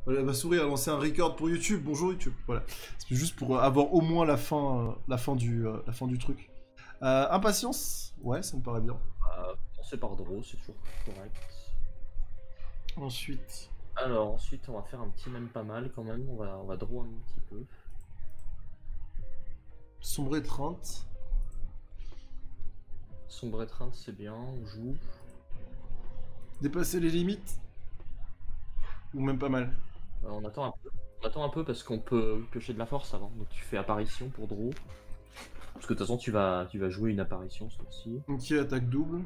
Ma souris a lancé un record pour YouTube. Bonjour YouTube. Voilà. C'est juste pour avoir au moins la fin du truc. Impatience. Ouais, ça me paraît bien. Commencer par draw, c'est toujours correct. Ensuite. Alors ensuite on va faire un petit même pas mal quand même, on va draw un petit peu. Sombre étreinte. Sombre étreinte c'est bien, on joue. Dépasser les limites. Ou même pas mal. On attend un peu parce qu'on peut piocher de la force avant. Donc tu fais apparition pour draw. Parce que de toute façon tu vas jouer une apparition cette fois-ci. Ok, attaque double.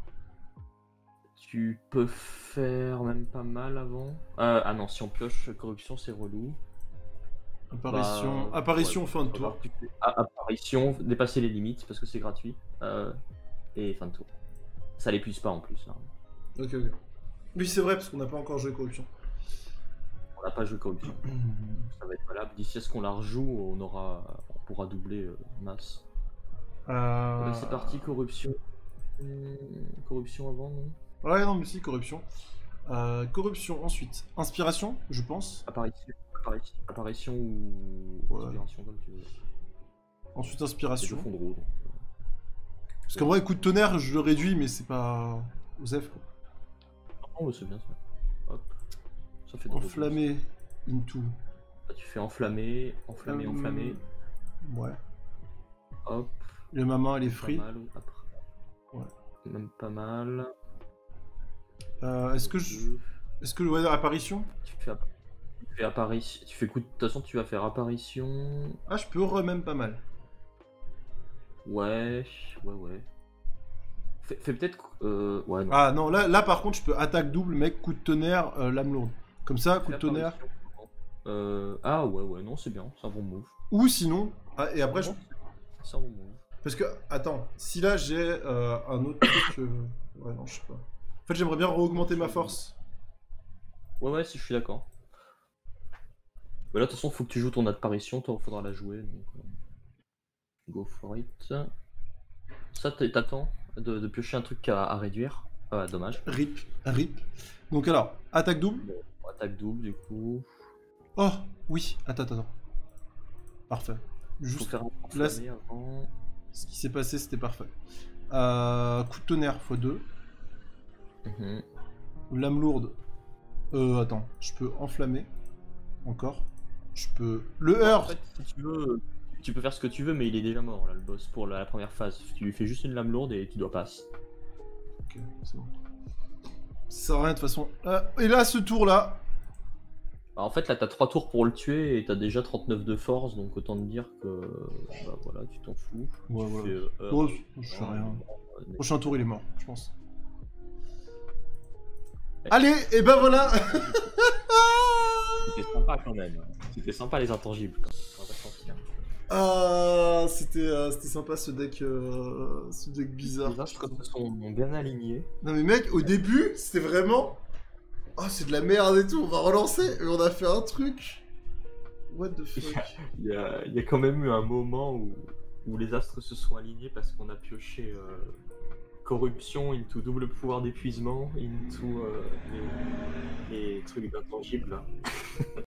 Tu peux faire même pas mal avant. Ah non, si on pioche corruption c'est relou. Apparition. Bah, Apparition ouais, fin de tour. Apparition, dépasser les limites parce que c'est gratuit. Et fin de tour. Ça l'épuise pas en plus. Hein. Ok, ok. Oui, c'est vrai, parce qu'on n'a pas encore joué corruption. On n'a pas joué corruption. Ça va être valable. D'ici à ce qu'on la rejoue, on pourra doubler masse. Bah, c'est parti, corruption. Corruption avant, non? Ouais, non, mais si, corruption. Corruption, ensuite. Inspiration, je pense. Apparition ou Ouais. inspiration, comme tu veux. Ensuite, C'est inspiration. le fond de roue. Parce qu'en vrai, coup de tonnerre, je le réduis, mais c'est pas... Osef, quoi. Oh, c'est bien ça. Hop. Ça fait de Enflammé, into. Là, tu fais enflammé, enflammé. Ouais. Hop. Et ma main, elle est free. Pas mal, après. Ouais. Même pas mal. Est-ce que ouais, apparition? Tu fais apparition. Tu fais coup de toute façon, tu vas faire apparition. Ah, je peux même pas mal. Ouais. Fais peut-être. Ouais, non. Ah non, là par contre, je peux attaque double, mec, coup de tonnerre, lame lourde. Comme ça, coup de tonnerre. Ah ouais, non, c'est bien, c'est un bon move. Ou sinon. Ah, et après, je. C'est un bon move. Parce que, attends, si là j'ai un autre truc. Ouais, non, je sais pas. En fait, j'aimerais bien augmenter ma force. Ouais, si je suis d'accord. Bah là, de toute façon, faut que tu joues ton apparition, toi, faudra la jouer. Donc, go for it. Ça, t'attends de piocher un truc à réduire. Dommage. Rip. Donc alors, attaque double. Bon, attaque double, du coup. Oh, oui, attends. Parfait. Faut Juste faire un là, enflammé avant. ce qui s'est passé, c'était parfait. Coup de tonnerre x2. Lame lourde. Attends, je peux enflammer. Encore. Je peux. Le heurt. En fait, si tu veux, tu peux faire ce que tu veux, mais il est déjà mort là, le boss, pour la première phase. Tu lui fais juste une lame lourde et tu dois passer. Ok, c'est bon. Ça sert à rien de toute façon. Et là, ce tour-là. Bah, en fait, là, t'as 3 tours pour le tuer et t'as déjà 39 de force, donc autant te dire que. Bah voilà, tu t'en fous. Ouais, tu voilà. fais, Oh, je fais rien. Prochain tour, il est mort, je pense. Ouais. Allez, et ben voilà. C'était sympa quand même. C'était sympa les intangibles. On va pas se mentir. C'était sympa ce deck bizarre. Les astres sont bien alignés. Non mais mec, au début, c'était vraiment... Oh, c'est de la merde et tout, on va relancer. Et on a fait un truc. What the fuck. Il y a quand même eu un moment où les astres se sont alignés parce qu'on a pioché corruption, into double pouvoir d'épuisement, into les trucs d'intangibles.